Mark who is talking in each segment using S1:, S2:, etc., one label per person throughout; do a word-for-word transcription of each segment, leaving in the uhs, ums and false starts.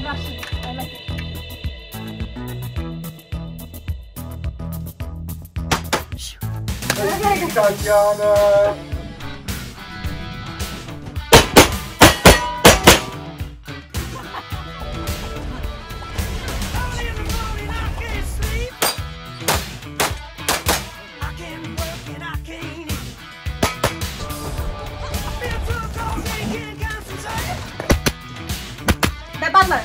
S1: Russian. I like it.
S2: Hey, Tetiana!
S1: The butler.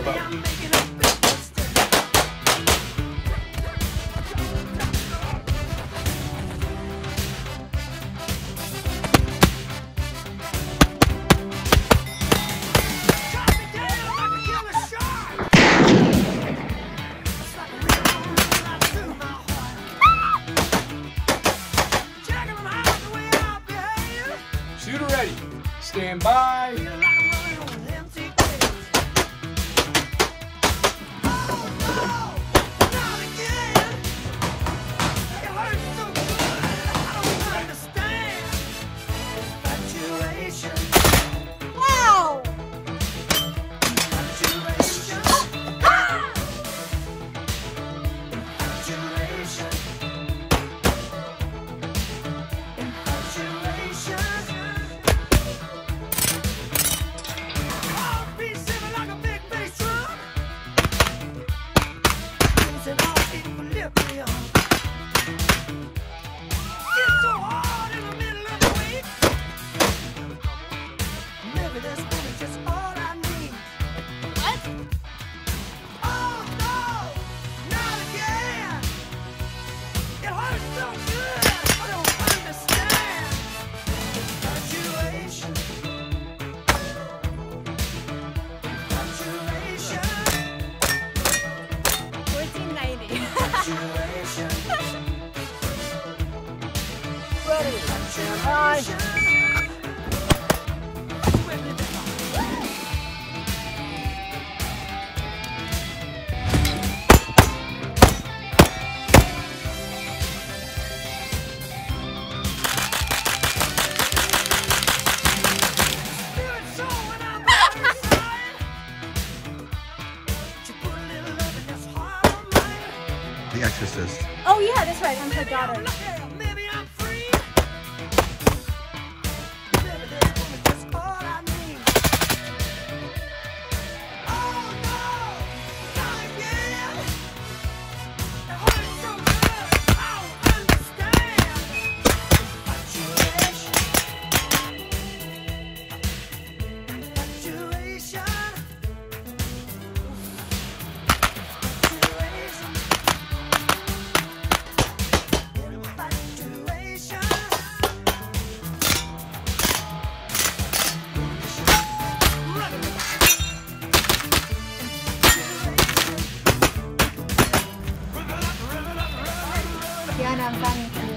S2: Shooter ready. Stand by.
S1: Wow!
S2: Ready. Stand by.
S3: The Exorcist.
S1: Oh yeah, that's right. I'm her daughter. Tetiana, I'm coming to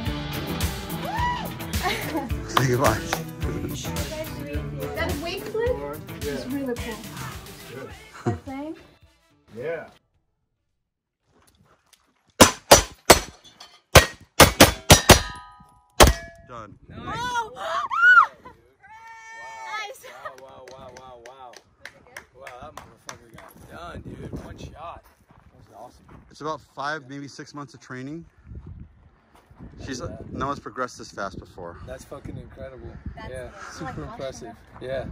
S1: you.
S3: Say goodbye.
S1: That wake flip is really cool. That thing?
S2: Yeah.
S3: Done.
S2: Nice.
S1: Oh! Nice.
S2: Wow, wow, wow, wow, wow. Wow, that motherfucker got done, dude. One shot. That was awesome.
S3: It's about five, maybe six months of training. She's uh, no one's progressed this fast before.
S2: That's fucking incredible.
S1: That's
S2: yeah,
S1: like
S2: super
S1: awesome.
S2: impressive. Yeah.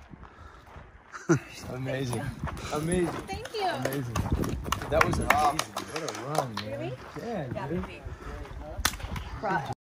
S2: Amazing. Amazing.
S1: Thank you.
S2: Amazing. That was amazing. What a run, man.
S1: Really?
S2: Yeah,
S1: Yeah,
S2: dude.
S1: Right.